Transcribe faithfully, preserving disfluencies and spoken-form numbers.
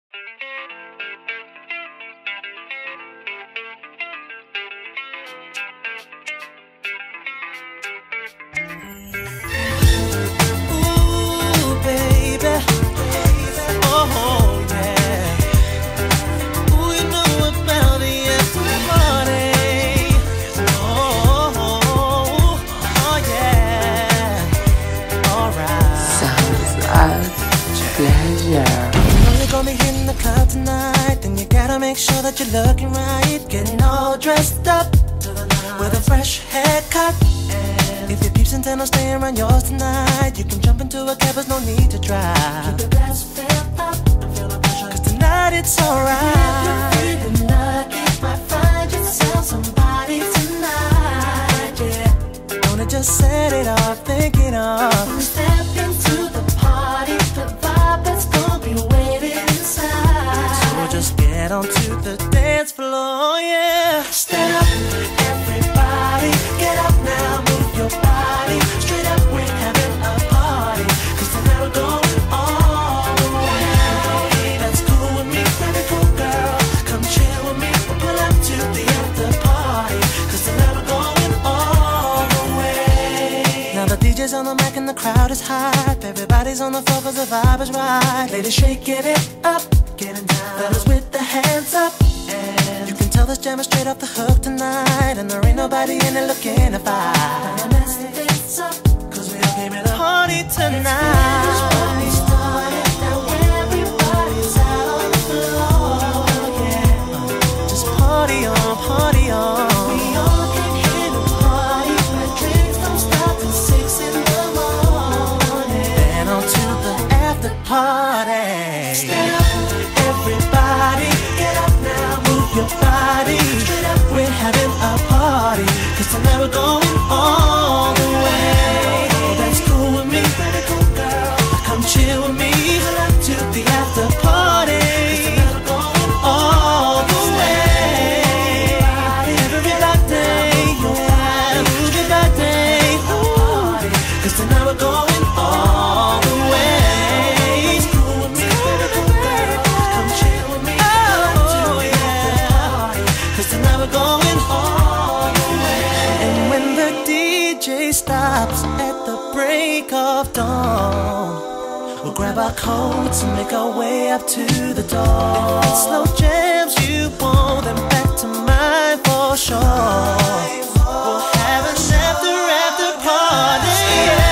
Make sure that you're looking right, getting all dressed up with a fresh haircut. And if your peeps intend on staying around yours tonight, you can jump into a cab, there's no need to drive. Keep the gas filled up, cause tonight it's alright. If you're feeling lucky, might find yourself somebody tonight, yeah. Wanna just set it off, thinking of step into the party, the vibe that's gonna be waiting inside. So just get onto the dance floor, yeah. Stand up, everybody, get up now, move your body. Straight up, we're having a party, cause tonight we're going all the way. That's cool with me, baby, cool girl. Come chill with me, we'll pull up to the after party, cause tonight we're going all the way. Now the D J's on the mic and the crowd is hype. Everybody's on the floor cause the vibe is right. Ladies shaking it up, getting down. Fellas with the hands up, and you can tell this jam is straight off the hook tonight, and there ain't nobody in it looking to fight. Gonna mess things up, cause we all came to the party tonight. This party started, now everybody's out on the floor, yeah. Just party on, party on. We all came here to party, but drinks don't stop till six in the morning. Then on to the after party. Stand up, everybody, get up now, move your body. Straight up, we're having a party, cause tonight we're going all the way. Oh, that's cool with me, baby, cool girl. Come chill with me, pull up to the after party, cause tonight we're going all the way. Everybody, yeah, move your body, ooh, cause tonight we're going all the way. It's cool with me, baby, cool girl. Come chill with me, pull up to the after party, cause tonight we're going all the way. And when the D J stops at the break of dawn, we'll grab our coats and make our way up to the door. If it's slow jams you want, then back to mine for sure. We'll have an after after party, yeah.